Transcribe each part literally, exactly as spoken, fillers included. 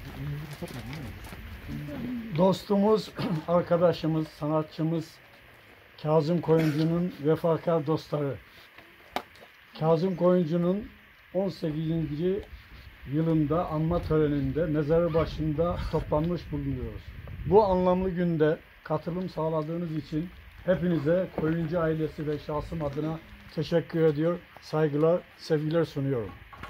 Dostumuz, arkadaşımız, sanatçımız Kazım Koyuncu'nun vefakar dostları. Kazım Koyuncu'nun on sekizinci yılında anma töreninde mezarı başında toplanmış bulunuyoruz. Bu anlamlı günde katılım sağladığınız için hepinize Koyuncu ailesi ve şahsım adına teşekkür ediyor, saygılar, sevgiler sunuyorum.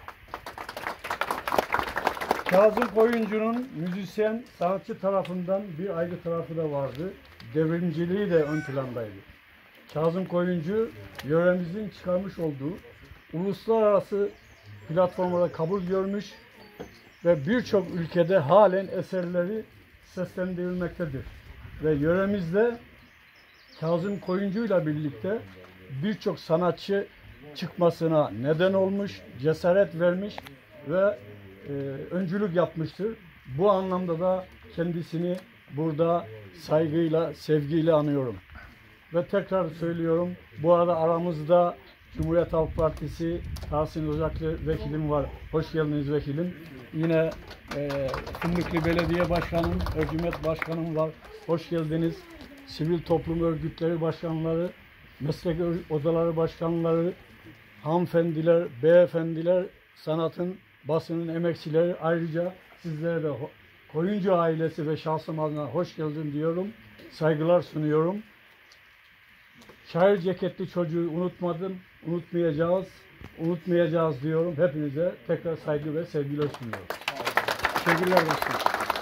Kazım Koyuncu'nun müzisyen, sanatçı tarafından bir ayrı tarafı da vardı. Devrimciliği de ön plandaydı. Kazım Koyuncu, yöremizin çıkarmış olduğu uluslararası platformlara kabul görmüş ve birçok ülkede halen eserleri seslendirilmektedir. Ve yöremizde Kazım Koyuncu ile birlikte birçok sanatçı çıkmasına neden olmuş, cesaret vermiş ve e, öncülük yapmıştır. Bu anlamda da kendisini burada saygıyla, sevgiyle anıyorum. Ve tekrar söylüyorum, bu arada aramızda Cumhuriyet Halk Partisi Tahsin Ocaklı vekilim var. Hoş geldiniz vekilim. Yine e, Fındıklı Belediye Başkanım, Ercüment Başkanım var. Hoş geldiniz. Sivil toplum örgütleri başkanları, meslek odaları başkanları, hanımefendiler, beyefendiler, sanatın, basının emekçileri, ayrıca sizlere de Koyuncu ailesi ve şahsım adına hoş geldin diyorum. Saygılar sunuyorum. Şair ceketli çocuğu unutmadım, unutmayacağız, unutmayacağız diyorum. Hepinize tekrar saygı ve sevgiler sunuyorum. Teşekkürler olsun.